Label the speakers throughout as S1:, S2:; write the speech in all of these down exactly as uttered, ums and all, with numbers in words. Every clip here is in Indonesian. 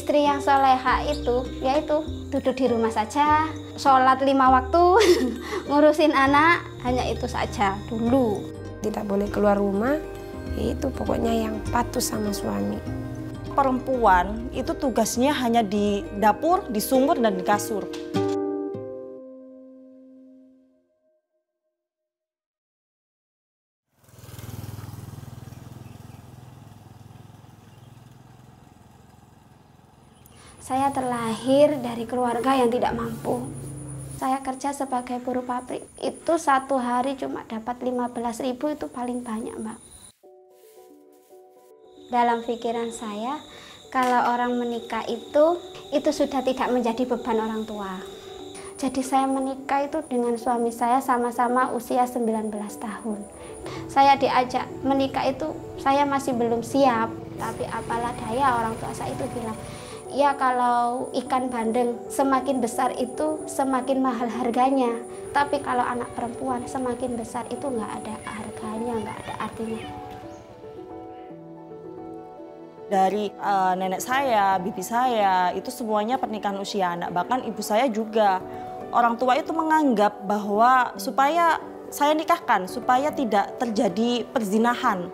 S1: istri yang soleha itu, yaitu duduk di rumah saja, sholat lima waktu, ngurusin anak, hanya itu saja dulu.
S2: Tidak boleh keluar rumah, itu pokoknya yang patuh sama suami.
S3: Perempuan itu tugasnya hanya di dapur, di sumur, dan di kasur.
S1: Saya terlahir dari keluarga yang tidak mampu. Saya kerja sebagai buruh pabrik, itu satu hari cuma dapat lima belas ribu, itu paling banyak, Mbak. Dalam pikiran saya, kalau orang menikah itu, itu sudah tidak menjadi beban orang tua. Jadi saya menikah itu dengan suami saya sama-sama usia sembilan belas tahun. Saya diajak menikah itu, saya masih belum siap, tapi apalah daya orang tua saya itu bilang, ya kalau ikan bandeng semakin besar itu semakin mahal harganya. Tapi kalau anak perempuan semakin besar itu nggak ada harganya, nggak ada artinya.
S3: Dari uh, nenek saya, bibi saya, itu semuanya pernikahan usia anak. Bahkan ibu saya juga. Orang tua itu menganggap bahwa supaya saya nikahkan, supaya tidak terjadi perzinahan.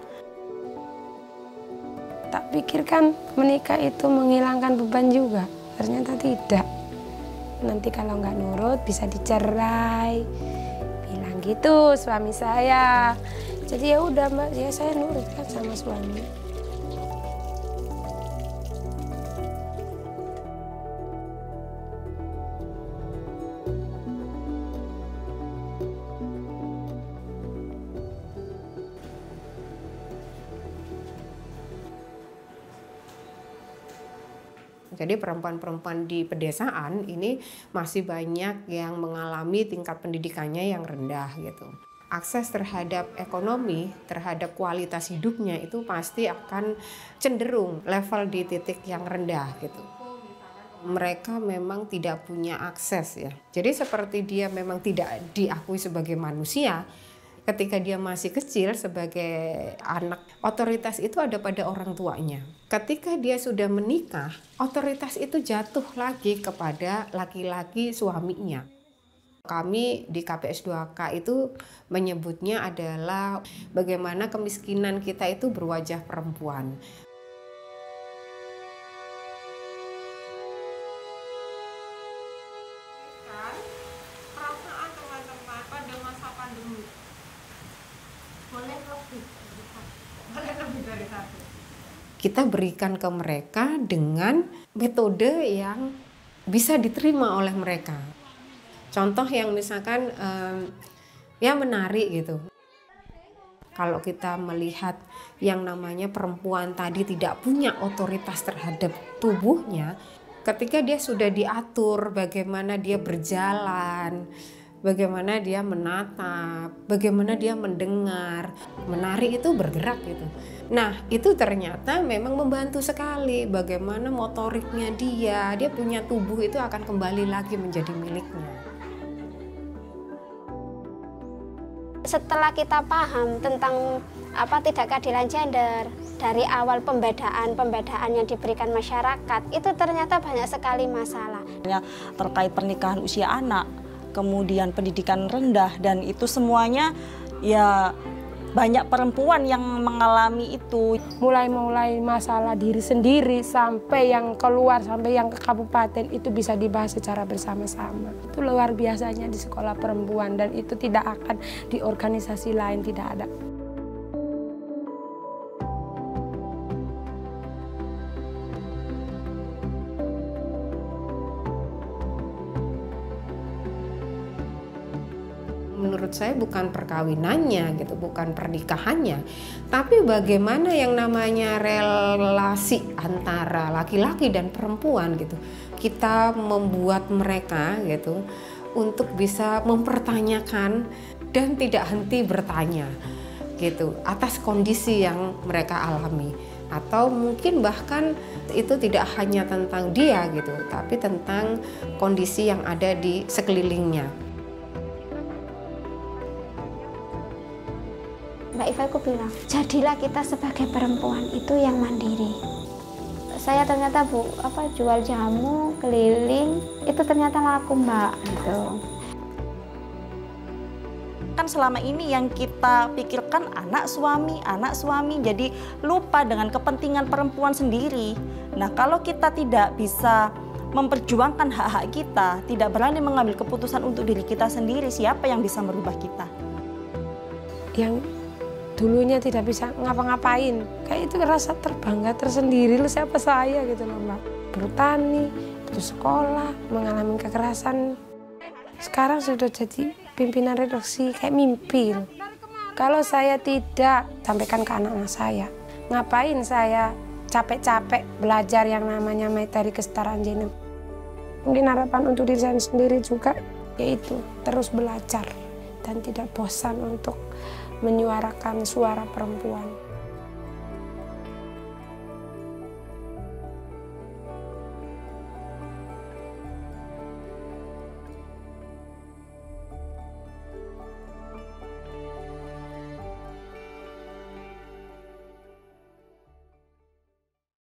S2: Tak pikirkan menikah itu menghilangkan beban juga, ternyata tidak. Nanti kalau nggak nurut bisa dicerai, bilang gitu suami saya. Jadi ya udah Mbak, ya saya nurut kan sama suami.
S4: Jadi perempuan-perempuan di pedesaan ini masih banyak yang mengalami tingkat pendidikannya yang rendah gitu. Akses terhadap ekonomi, terhadap kualitas hidupnya itu pasti akan cenderung level di titik yang rendah gitu. Mereka memang tidak punya akses ya. Jadi seperti dia memang tidak diakui sebagai manusia. Ketika dia masih kecil sebagai anak, otoritas itu ada pada orang tuanya. Ketika dia sudah menikah, otoritas itu jatuh lagi kepada laki-laki suaminya. Kami di K P S dua K itu menyebutnya adalah bagaimana kemiskinan kita itu berwajah perempuan. Perasaan teman-teman pada masa pandemi. Boleh lebih, boleh lebih dari satu. Kita berikan ke mereka dengan metode yang bisa diterima oleh mereka. Contoh yang misalkan um, ya menarik gitu. Kalau kita melihat yang namanya perempuan tadi tidak punya otoritas terhadap tubuhnya, ketika dia sudah diatur bagaimana dia berjalan, bagaimana dia menatap, bagaimana dia mendengar, menari itu bergerak gitu. Nah itu ternyata memang membantu sekali bagaimana motoriknya dia, dia punya tubuh itu akan kembali lagi menjadi miliknya.
S1: Setelah kita paham tentang apa tidak keadilan gender, dari awal pembedaan-pembedaan yang diberikan masyarakat, itu ternyata banyak sekali masalah.
S3: Terkait pernikahan usia anak, kemudian pendidikan rendah, dan itu semuanya ya banyak perempuan yang mengalami itu.
S2: Mulai-mulai masalah diri sendiri sampai yang keluar, sampai yang ke kabupaten itu bisa dibahas secara bersama-sama. Itu luar biasanya di sekolah perempuan dan itu tidak akan di organisasi lain, tidak ada.
S4: Menurut saya bukan perkawinannya gitu, bukan pernikahannya, tapi bagaimana yang namanya relasi antara laki-laki dan perempuan gitu. Kita membuat mereka gitu untuk bisa mempertanyakan dan tidak henti bertanya gitu atas kondisi yang mereka alami. Atau mungkin bahkan itu tidak hanya tentang dia gitu, tapi tentang kondisi yang ada di sekelilingnya.
S1: Mbak Iva aku bilang, jadilah kita sebagai perempuan itu yang mandiri. saya ternyata Bu apa jual jamu keliling itu ternyata laku Mbak gitu.
S3: Kan selama ini yang kita pikirkan anak suami, anak suami, jadi lupa dengan kepentingan perempuan sendiri. Nah, kalau kita tidak bisa memperjuangkan hak-hak kita, tidak berani mengambil keputusan untuk diri kita sendiri, siapa yang bisa merubah kita?
S2: Yang dulunya tidak bisa ngapa-ngapain, kayak itu rasa terbangga tersendiri, lu siapa saya gitu loh Mbak. Bertani, terus sekolah, mengalami kekerasan. Sekarang sudah jadi pimpinan redaksi kayak mimpi. Kalau saya tidak sampaikan ke anak-anak saya, ngapain saya capek-capek belajar yang namanya materi kesetaraan gender. Mungkin harapan untuk diri saya sendiri juga yaitu terus belajar dan tidak bosan untuk menyuarakan suara perempuan.